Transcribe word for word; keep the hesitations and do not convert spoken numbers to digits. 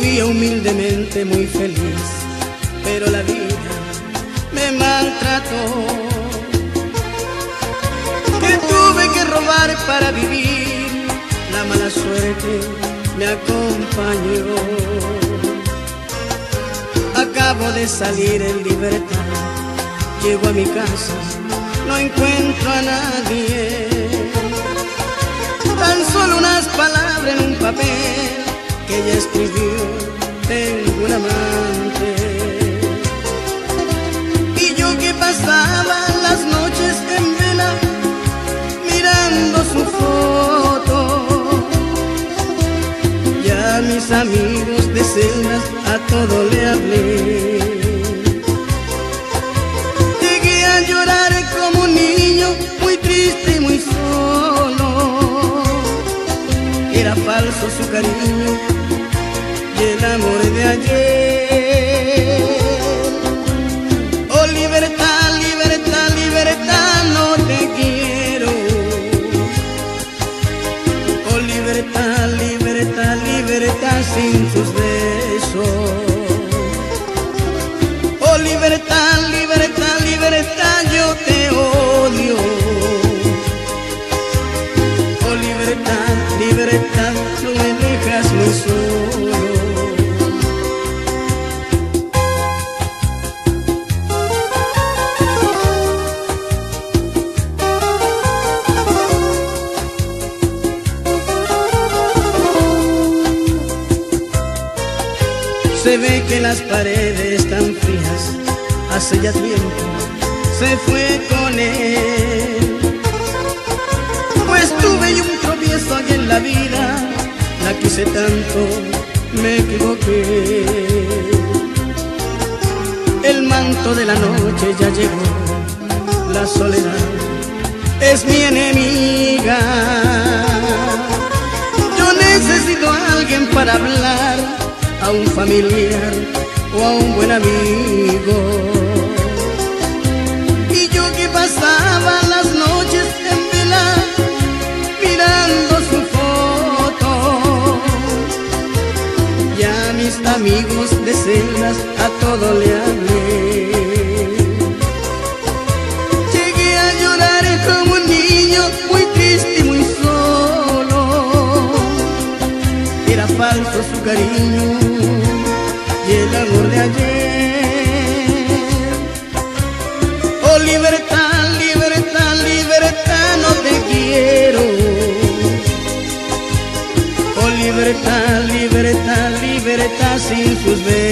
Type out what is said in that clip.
vivía humildemente muy feliz, pero la vida me maltrató. Que tuve que robar para vivir, la mala suerte me acompañó. Acabo de salir en libertad, llego a mi casa, no encuentro a nadie. Tan solo unas palabras en un papel que ella escribió: tengo un amante. Y yo que pasaba las noches en vela mirando su foto, ya a mis amigos de celdas a todo le hablé. Llegué a llorar como un niño, muy triste y muy solo. Era falso su cariño y el amor de ayer. Oh libertad, libertad, libertad, no te quiero. Oh libertad, libertad, libertad sin tus besos. Oh libertad, libertad, libertad, yo te odio. Oh libertad, libertad, no me dejas muy solo. Se ve que las paredes están frías, hace ya tiempo se fue con él. Pues tuve yo un tropiezo aquí en la vida, la quise tanto, me equivoqué. El manto de la noche ya llegó, la soledad es mi enemiga. Yo necesito a alguien para hablar, a un familiar o a un buen amigo. Y yo que pasaba las noches en vela mirando su foto, ya a mis amigos de celdas a todo le hablé. Llegué a llorar como un niño, muy triste y muy solo. Era falso su cariño y el amor de ayer. Oh libertad, libertad, libertad, no te quiero. Oh libertad, libertad, libertad sin sus besos.